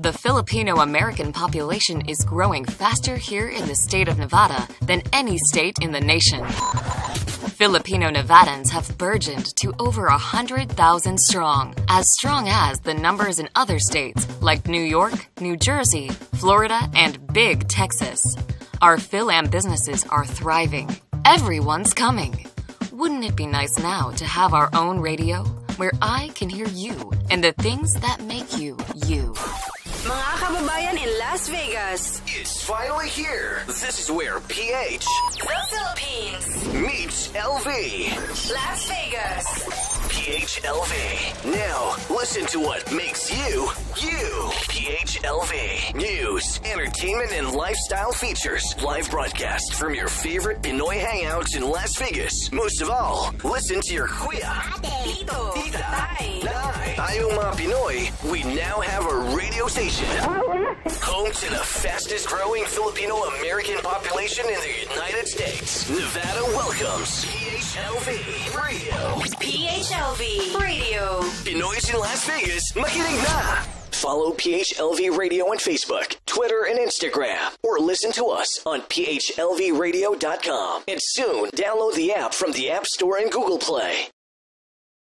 The Filipino-American population is growing faster here in the state of Nevada than any state in the nation. Filipino Nevadans have burgeoned to over 100,000 strong as the numbers in other states like New York, New Jersey, Florida, and Big Texas. Our Phil-Am businesses are thriving. Everyone's coming. Wouldn't it be nice now to have our own radio where I can hear you and the things that make you, you? Mga kababayan in Las Vegas. It's finally here. This is where PH, The Philippines, meets LV. Las Vegas. PHLV. Now, listen to what makes you, you. PHLV. News, entertainment, and lifestyle features. Live broadcast from your favorite Pinoy hangouts in Las Vegas. Most of all, listen to your kuya, Tito, tita, Tay, nay. Tayong mga Pinoy, we now have a radio station. Home to the fastest growing Filipino-American population in the United States. Nevada welcomes PHLV Radio. PHLV Radio. Pinoy's in Las Vegas, makinig na! Follow PHLV Radio on Facebook, Twitter, and Instagram. Or listen to us on phlvradio.com. And soon, download the app from the App Store and Google Play.